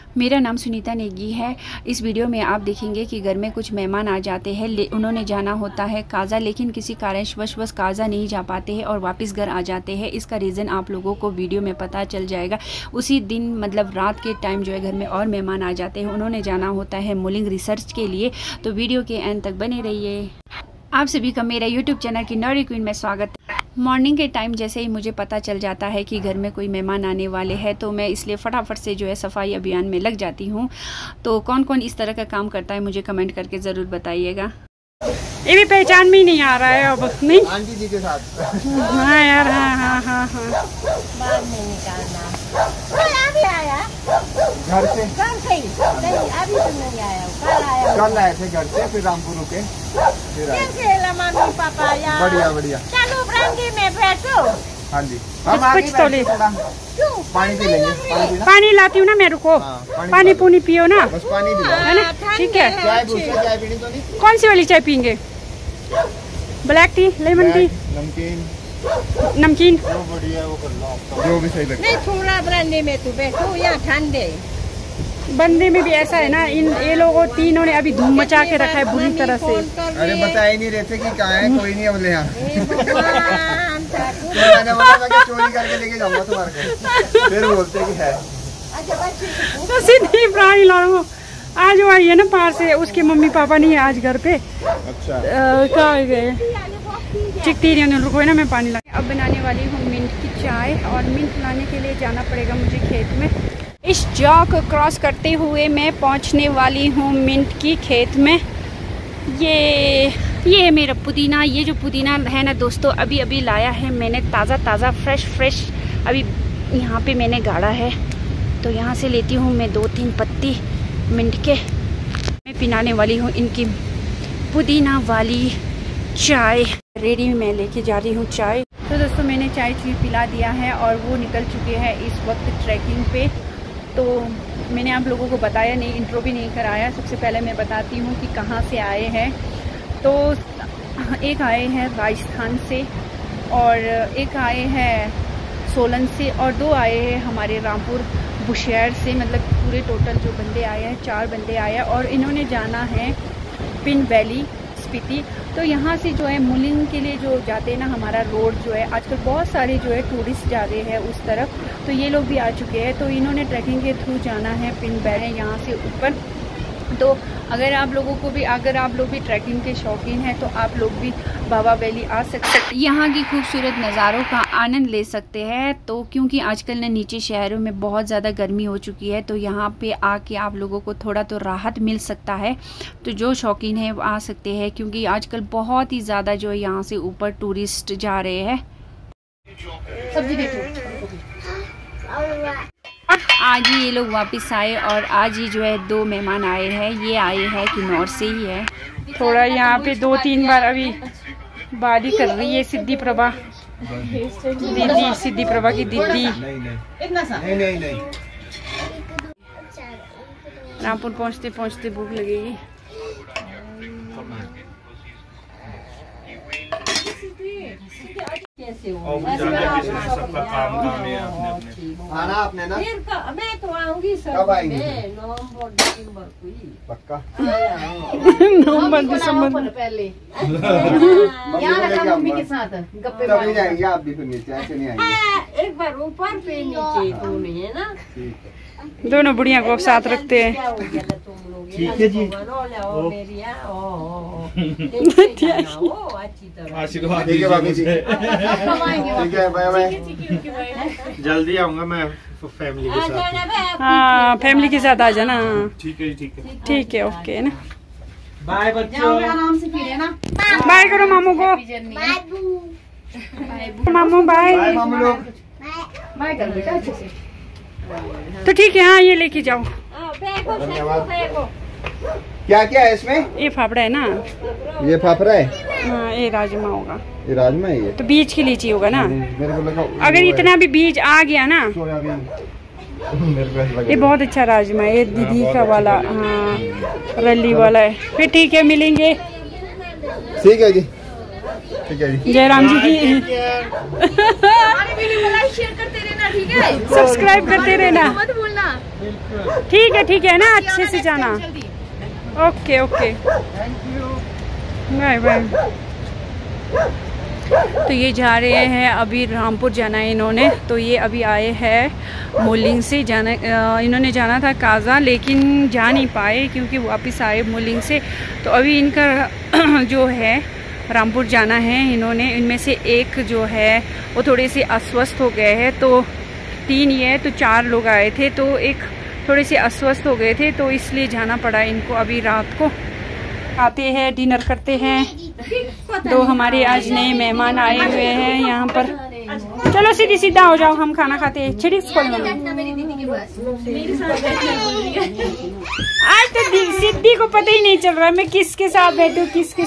मेरा नाम सुनीता नेगी है। इस वीडियो में आप देखेंगे कि घर में कुछ मेहमान आ जाते हैं, उन्होंने जाना होता है काज़ा, लेकिन किसी कारणवश काज़ा नहीं जा पाते हैं और वापस घर आ जाते हैं। इसका रीज़न आप लोगों को वीडियो में पता चल जाएगा। उसी दिन मतलब रात के टाइम जो है घर में और मेहमान आ जाते हैं, उन्होंने जाना होता है मूलिंग रिसर्च के लिए। तो वीडियो के एंड तक बने रहिए। आप सभी का मेरा यूट्यूब चैनल की नौरी क्वीन में स्वागत है। मॉर्निंग के टाइम जैसे ही मुझे पता चल जाता है कि घर में कोई मेहमान आने वाले हैं, तो मैं इसलिए फटाफट से जो है सफाई अभियान में लग जाती हूँ। तो कौन कौन इस तरह का काम करता है मुझे कमेंट करके ज़रूर बताइएगा। ये भी पहचान में ही नहीं आ रहा है अब, नहीं आंटी जी के साथ। हाँ यार, हाँ बाद में निकालना। अभी आया घर से नहीं, अभी तो नहीं आया, कल आए थे घर से, फिर रामपुर रुके, फिर आए। कैसे मम्मी पापा यार? बढ़िया बढ़िया। चलो ब्रांडी में बैठो। हाँ जी, हम आगे कुछ तो ले, पानी पी लेंगे। पानी लाती हूँ ना मेरे को। पानी पूनी पियो ना, बस पानी पिला है ना? ठीक है। चाय पूछो, चाय पीनी तो नहीं? कौन सी वाली चाय पीएंगे? ब्लैक टी, लेमन टी, नमकीन जो बढ़िया वो कर लो, जो भी सही लगे। नहीं, थोड़ा ब्रांडी में तू बैठो, यहाँ ठंडे। बंदे में भी ऐसा है ना, ये लोगों तीनों ने अभी धूम मचा के रखा है बुरी तरह से। अरे बता ही नहीं रहे थे कि कहाँ है, कोई नहीं है बोले यहाँ। चोरी करके लेके जाऊंगा तुम्हारे को, फिर बोलते कि है। तो सीधी प्राणी लड़ो आज वो आई है ना पार से, उसके मम्मी पापा नहीं है आज घर पे। अच्छा कहाँ गए? चिकती रुको ना, मैं पानी ला। अब बनाने वाली हूँ मिंट की चाय, और मिंट लाने के लिए जाना पड़ेगा मुझे खेत में। इस जौ को क्रॉस करते हुए मैं पहुँचने वाली हूँ मिंट की खेत में। ये है मेरा पुदीना। ये जो पुदीना है ना दोस्तों, अभी अभी लाया है मैंने, ताज़ा फ्रेश अभी यहाँ पे मैंने गाड़ा है। तो यहाँ से लेती हूँ मैं 2-3 पत्ती मिंट के। मैं पिलाने वाली हूँ इनकी पुदीना वाली चाय। रेडी मैं लेके जा रही हूँ चाय। तो दोस्तों मैंने चाय पिला दिया है और वो निकल चुके हैं इस वक्त ट्रैकिंग पे। तो मैंने आप लोगों को बताया नहीं, इंट्रो भी नहीं कराया। सबसे पहले मैं बताती हूँ कि कहाँ से आए हैं। तो एक आए हैं राजस्थान से, और एक आए हैं सोलन से, और 2 आए हैं हमारे रामपुर बुशहर से। मतलब पूरे टोटल जो बंदे आए हैं 4 बंदे आए हैं, और इन्होंने जाना है पिन वैली स्पीति। तो यहाँ से जो है मूलिंग के लिए जो जाते हैं ना, हमारा रोड जो है आजकल बहुत सारे जो है टूरिस्ट जा रहे हैं उस तरफ। तो ये लोग भी आ चुके हैं, तो इन्होंने ट्रैकिंग के थ्रू जाना है पिन वैली यहाँ से ऊपर। तो अगर आप लोग भी ट्रैकिंग के शौकीन हैं तो आप लोग भी बाबा वैली आ सकते हैं। यहाँ की खूबसूरत नज़ारों का आनंद ले सकते हैं। तो क्योंकि आजकल ना नीचे शहरों में बहुत ज़्यादा गर्मी हो चुकी है, तो यहाँ पे आके आप लोगों को थोड़ा तो राहत मिल सकता है। तो जो शौकीन है वो आ सकते हैं, क्योंकि आजकल बहुत ही ज़्यादा जो है यहाँ से ऊपर टूरिस्ट जा रहे हैं। सब्जी आज ही ये लोग वापस आए, और आज ही जो है 2 मेहमान आए हैं। ये आए हैं किन्नौर से ही है। थोड़ा यहाँ पे 2-3 बार अभी बारी कर रही है सिद्धि प्रभा दीदी, सिद्धि प्रभा की दीदी। नहीं। रामपुर पहुँचते पहुँचते भूख लगेगी। आना आपने ना? मैं तो आऊंगी सर। कब आएंगी? नवंबर दिसंबर को ही पक्का। नवंबर दिसंबर पहले मम्मी के साथ गप्पे तभी जाएंगे आप भी, फिर नीचे ऐसे नहीं आएंगे। एक बार ऊपर पे नीचे दोनों है ना, दोनों बुढ़िया को साथ रखते हैं। ठीक है जी। आशीर्वाद ठीक है भाभी जी। ठीक है, बाय बाय। जल्दी आऊंगा मैं फैमिली के साथ। हाँ, फैमिली के साथ आ जाना। ठीक है ठीक है, ओके ना। बाय बच्चों, आराम से फिरे ना। बाय करो मामू को। मामू बाय। बाय मामू लोग। बाय कर बेटा अच्छे से। तो ठीक है, हाँ ये लेके जाओ। धन्यवाद। क्या क्या है इसमें? ये फाफड़ा है ना, ये फाफड़ा है। हाँ ये राजमा होगा। ये राजमा है ये? तो बीज की लीची होगा ना। मेरे को लगा अगर इतना भी बीज आ गया ना, सोयाबीन। मेरे को ऐसा लगा ये बहुत अच्छा राजमा है, ये दीदी का वाला। हाँ रली वाला है। फिर ठीक है, मिलेंगे। ठीक है जी। ठीक है जी। जयराम जी की हमारी वीडियो को लाइक शेयर करते रहना, ठीक है? सब्सक्राइब करते रहना। मत भूलना। ठीक है ना, अच्छे से जाना। Okay bye bye. तो ये जा रहे हैं, अभी रामपुर जाना है इन्होंने। तो ये अभी आए हैं मोलिंग से, जाना इन्होंने जाना था काजा, लेकिन जा नहीं पाए क्योंकि वापस आए मोलिंग से। तो अभी इनका जो है रामपुर जाना है इन्होंने। इनमें से एक जो है वो थोड़े से अस्वस्थ हो गए हैं, तो 3 ये तो 4 लोग आए थे, तो एक थोड़े से अस्वस्थ हो गए थे, तो इसलिए जाना पड़ा इनको। अभी रात को आते हैं, डिनर करते हैं। 2 हमारे आज नए मेहमान आए हुए हैं यहाँ पर। चलो सीधा हो जाओ, हम खाना खाते हैं। आज तो सिद्धि को पता ही नहीं चल रहा है मैं किसके साथ बैठूं।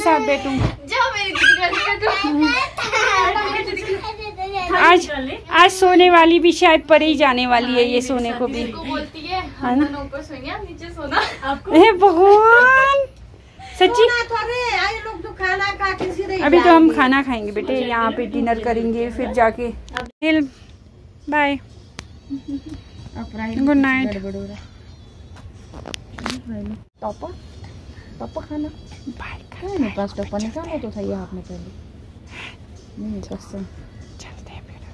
आज सोने वाली भी शायद परे ही जाने वाली है, ये सोने को भी है ना। हे भगवान, सच्ची अभी तो हम खाना खाएंगे बेटे, यहाँ पे डिनर करेंगे, फिर जाके बाय, गुड नाइट। पापा खाना मेरे पास टप्पा निकालो तो सही है आपने पहले। नहीं पसंद चलते हैं फिर।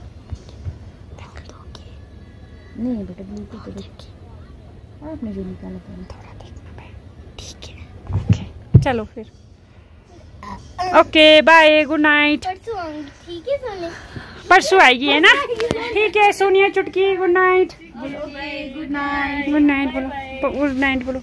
नहीं बेटा ब्लूटूथ तो देखिए आपने जो निकाला पहले थोड़ा देखना भाई, ठीक है ओके चलो फिर। Okay bye, good night. ठीक है सोने, परसों आएगी है ना, ठीक है सोनिया चुटकी, good night. Good night. Good night बोलो, गुड नाइट बोलो।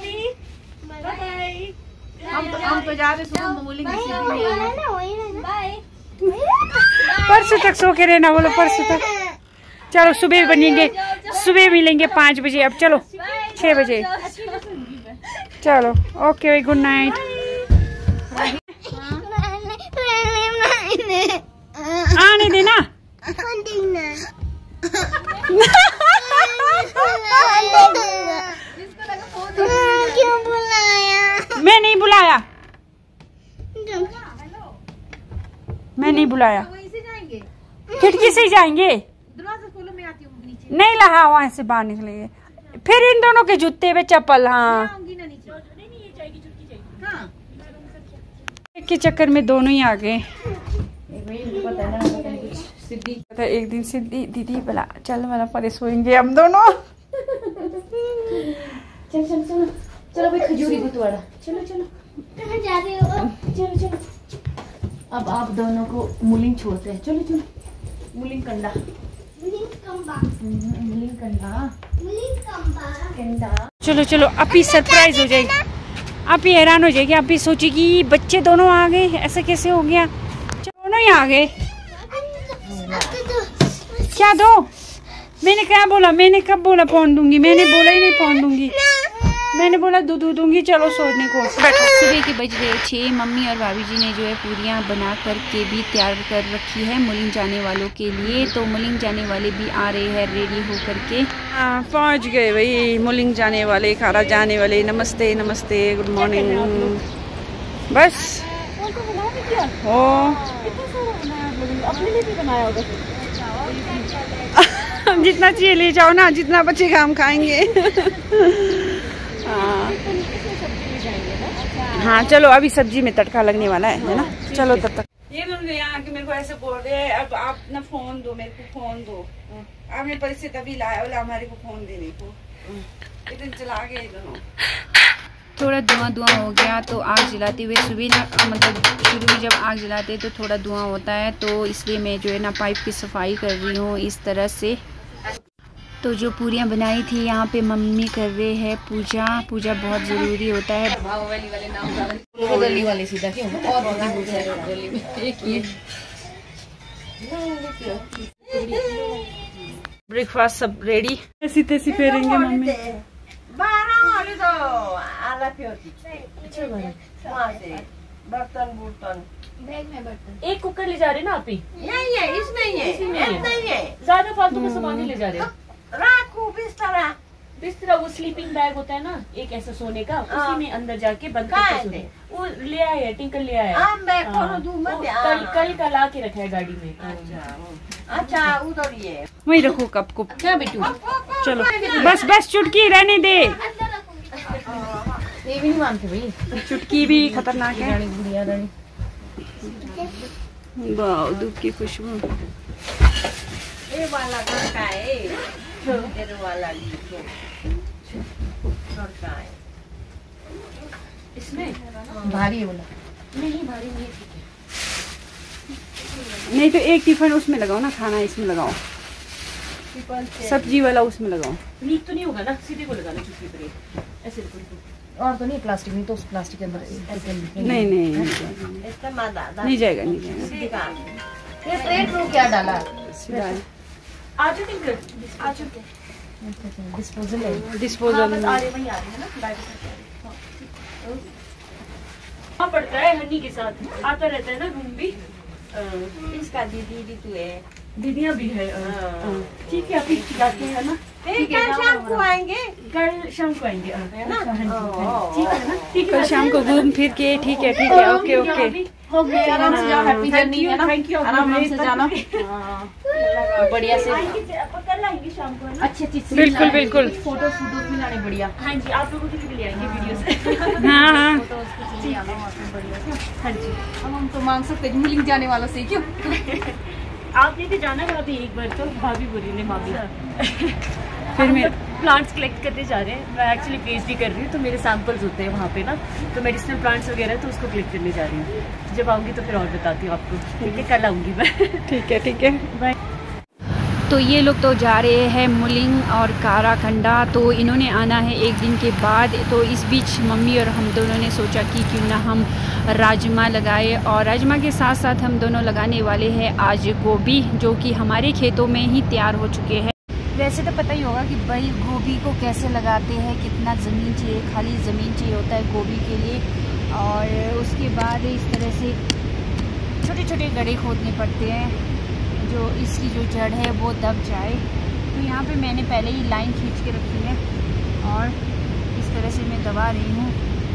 हम तो जा रहे हैं बोलेंगे बाय। परसों तक सो के रहना बोलो, परसों तक। चलो सुबह बनेंगे, सुबह मिलेंगे 5 बजे, अब चलो 6 बजे। चलो ओके गुड नाइट। आने देना। क्यों बुलाया? मैं नहीं बुलाया, मैं नहीं बुलाया। खिड़की से ही जाएंगे, नहीं लहा वहां से बाहर निकलेंगे। फिर इन दोनों के जूते में चप्पल, हाँ के चक्कर में दोनों ही आ गए। एक दिन सिद्धि दीदी बोला चल वाला परे सोएंगे हम दोनों। चलो भाई खजूरी गुतवाड़ा, चलो कहाँ जा रहे हो? चलो। अब आप दोनों को मुलिंग छोड़ते हैं, चलो मुलिंग कंडा चलो आप ही सरप्राइज हो जाएगी, आप ही हैरान हो जाएगी, आप ही सोचेगी बच्चे दोनों आ गए, ऐसा कैसे हो गया। दोनों ही आ गए। क्या दो? मैंने क्या बोला, मैंने कब बोला पौन दूंगी? मैंने बोला ही नहीं पौन दूंगी, मैंने बोला दूध दूंगी। चलो सोने को बैठो। सुबह के बज रहे 6। मम्मी और भाभी जी ने जो है पूरियाँ बना करके भी तैयार कर रखी है मुलिंग जाने वालों के लिए। तो मुलिंग जाने वाले भी आ रहे हैं रेडी हो करके। हाँ पहुँच गए भाई मुलिंग जाने वाले, खारा जाने वाले। नमस्ते नमस्ते, गुड मॉर्निंग। बस ओ अपने लिए भी बनाया होगा। जितना चाहिए ले जाओ ना, जितना बचेगा हम खाएंगे। हाँ चलो अभी सब्जी में तड़का लगने वाला है ना। चलो तब तक ये दोनों यहाँ के मेरे को ऐसे बोल रहे हैं, अब आप ना फोन दो मेरे को, फोन दो। आपने परिस्थिति तभी लाया बोला हमारे को फोन देने को, इतने चला गए दोनों। थोड़ा धुआं हो गया तो आग जलाते हुए सुबह ना, मतलब शुरू में जब आग जलाते हैं तो थोड़ा धुआं होता है, तो इसलिए मैं जो है ना पाइप की सफाई कर रही हूँ इस तरह से। तो जो पूरियाँ बनाई थी यहाँ पे मम्मी कर रहे हैं पूजा। पूजा बहुत ज़रूरी होता है। गली वाले सीधा क्यों और गली में एक ही ब्रेकफास्ट सब रेडी। ऐसी तैसी फेरेंगे मम्मी। बर्तन बैग में बर्तन। एक कुकर ले जा रहे ना आप ही? यही है, इसमें ही है, इसमें ही है। नहीं है। ज्यादा फालतू का सामान नहीं ले जा रहे। राखू बिस्तर बिस्तरा वो स्लीपिंग बैग होता है ना, एक ऐसा सोने का, उसी में अंदर जाके बंद करके सोते। वो ले आए है, टिंकल ले आया कल का ला के रखा है गाड़ी में। अच्छा उधर ये वही रखो कप को। क्या बेटू, चलो बस बस चुटकी रहने दे, ये भी नहीं मानते भाई, चुटकी भी खतरनाक है। गुड़िया रानी वाह दूध की खुशबू। ये वाला घर का है, इधर वाला घर का है। इसमें भारी है बोला, नहीं भारी नहीं, ठीक है। नहीं तो एक टिफिन उसमें लगाओ ना, खाना इसमें लगाओ, सब्जी वाला उसमें लगाओ। लीक तो नहीं होगा ना, सीधे को लगाना चुटकी पर ऐसे। और तो नहीं प्लास्टिक, नहीं तो उस प्लास्टिक के अंदर नहीं नहीं नहीं जाएगा, नहीं जाएगा। ये प्लेट में क्या डाला? आजू टिंकल, आजू के डिस्पोजल है, डिस्पोजल हाँ, वही आ रहे हैं ना, हाँ पड़ता है हनी के साथ, आता रहता है ना रूम भी। इसका दीदी तू है, दीदियाँ भी है। ठीक है अभी खिलाते हैं ना। कल शाम को आएंगे, कल शाम को आएंगे है ना, ठीक है ना, ठीक है कल शाम को घूम फिर के, ठीक है ओके ओके। आराम से जाओ, हैप्पी जर्नी है ना, थैंक यू, आराम से जाना, बढ़िया से। कल आएंगे शाम को, अच्छी अच्छी बिल्कुल बिल्कुल। फोटो भी लाने बढ़िया। हाँ जी, आप लोगों के लिए भी ले आएंगे वीडियो से। हाँ हाँ हाँ जी, अब हम तो मांग सकते हैं मिलिंग जाने वालों से, क्यों? आप लेके जाना भाभी एक बार तो, भाभी बोली ने मामी। फिर मैं प्लांट्स कलेक्ट करने जा रहे हैं, मैं एक्चुअली पीएचडी कर रही हूँ, तो मेरे सैंपल्स होते हैं वहाँ पे ना, तो मेडिसिनल प्लांट्स वगैरह, तो उसको कलेक्ट करने जा रही हूँ। जब आऊँगी तो फिर और बताती हूँ आपको, ठीक है? कल आऊँगी मैं। ठीक है बाय। तो ये लोग तो जा रहे हैं मुलिंग और काराकंडा, तो इन्होंने आना है एक दिन के बाद। तो इस बीच मम्मी और हम दोनों ने सोचा कि क्यों ना हम राजमा लगाए, और राजमा के साथ साथ हम दोनों लगाने वाले हैं आज गोभी, जो कि हमारे खेतों में ही तैयार हो चुके हैं। वैसे तो पता ही होगा कि भाई गोभी को कैसे लगाते हैं, कितना ज़मीन चाहिए, खाली ज़मीन चाहिए होता है गोभी के लिए, और उसके बाद इस तरह से छोटे छोटे गड्ढे खोदने पड़ते हैं, जो इसकी जो जड़ है वो दब जाए। तो यहाँ पे मैंने पहले ही लाइन खींच के रखी है, और इस तरह से मैं दबा रही हूँ।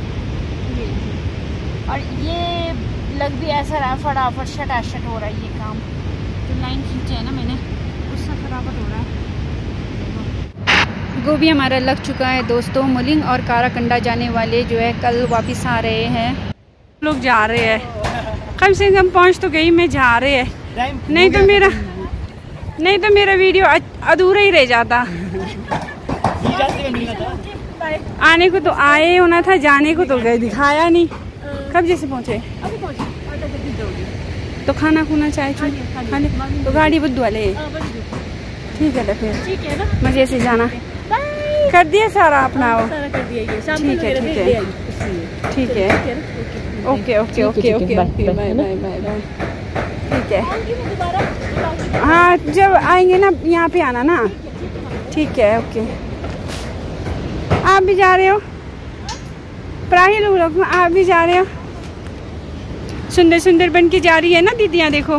और ये लग भी ऐसा रहा फटाफट शटाशट हो रहा है ये काम, जो लाइन खींचा है ना मैंने, उससे फटाफट हो रहा है। गोभी हमारा लग चुका है दोस्तों। मुलिंग और काराकंडा जाने वाले जो है कल वापस आ रहे हैं। लोग जा रहे हैं, कम से कम पहुँच तो गई, मैं जा रहे हैं, नहीं तो मेरा वीडियो अधूरा ही रह जाता। आने को तो आए होना था, जाने को तो गए, दिखाया नहीं। कब जैसे पहुँचे? तो खाना खुना चाहे खाने तो गाड़ी बुद्ध वाले, ठीक है तो फिर मजे से जाना। कर दिया सारा अपना वो, ठीक है ठीक है okay okay okay okay bye bye bye bye, ठीक है। हाँ जब आएंगे ना यहाँ पे आना ना, ठीक है ओके। आप भी जा रहे हो? प्राही लोग आप भी जा रहे हो? सुंदर सुंदर बन के जा रही है ना दीदियाँ, देखो।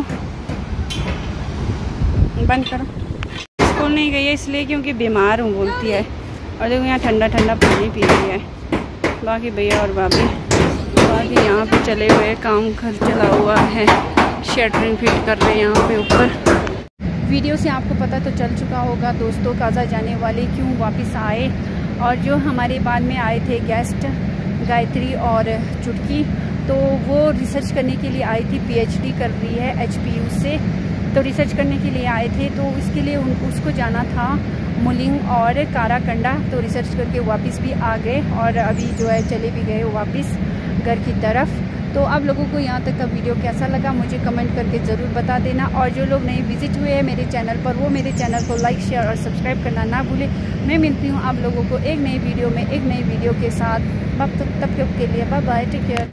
बंद करो। स्कूल नहीं गई है इसलिए क्योंकि बीमार हूँ बोलती है, और देखो यहाँ ठंडा ठंडा पानी पी रही है। बाकी भैया और भाभी बाकी यहाँ पे चले हुए, काम घर चला हुआ है, शटरिंग फिट कर रहे हैं यहाँ पे ऊपर। वीडियो से आपको पता तो चल चुका होगा दोस्तों, काजा जाने वाले क्यों वापस आए। और जो हमारे बाद में आए थे गेस्ट गायत्री और चुटकी, तो वो रिसर्च करने के लिए आई थी, पीएचडी कर रही है HPU से, तो रिसर्च करने के लिए आए थे। तो इसके लिए उसको जाना था मुलिंग और काराकंडा, तो रिसर्च करके वापस भी आ गए, और अभी जो है चले भी गए वापस घर की तरफ। तो आप लोगों को यहाँ तक का वीडियो कैसा लगा मुझे कमेंट करके ज़रूर बता देना, और जो लोग नए विजिट हुए हैं मेरे चैनल पर, वो मेरे चैनल को लाइक शेयर और सब्सक्राइब करना ना भूलें। मैं मिलती हूँ आप लोगों को एक नई वीडियो में, एक नई वीडियो के साथ। तब तक के लिए बाय बाय, टेक केयर।